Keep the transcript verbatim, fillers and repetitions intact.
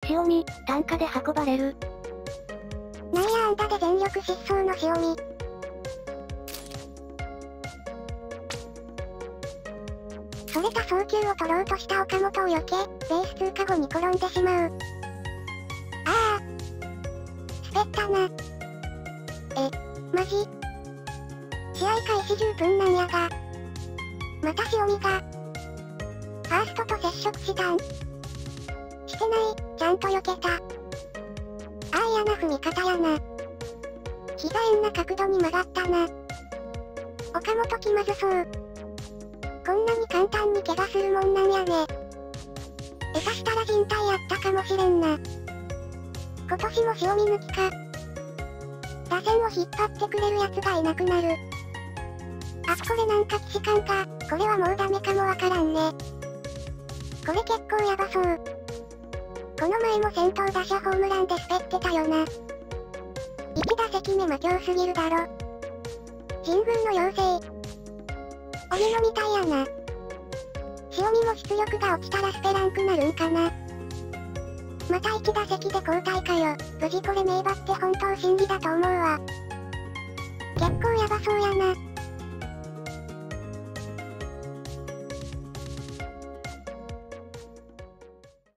塩見、担架で運ばれる。 内野安打で全力疾走の塩見。それた送球を取ろうとした岡本を避け、ベース通過後に転んでしまう。ああ。滑ったな。え、マジ？試合開始じゅっぷんなんやが。また塩見が。ファーストと接触したん？してない、ちゃんと避けた。ああ嫌な踏み方やな。膝変な角度に曲がったな。岡本気まずそう。こんなに簡単に怪我するもんなんやね。下手したら人体やったかもしれんな。今年も塩見抜きか。打線を引っ張ってくれるやつがいなくなる。あ、これなんか既視感か。これはもうダメかもわからんね。これ結構やばそう。この前も先頭打者ホームランで滑ってたよな。いち打席目魔境すぎるだろ。神宮の妖精。鬼のみたいやな。塩見も出力が落ちたらスペランクなるんかな。またいち打席で交代かよ。無事これ名馬って本当真理だと思うわ。結構やばそうやな。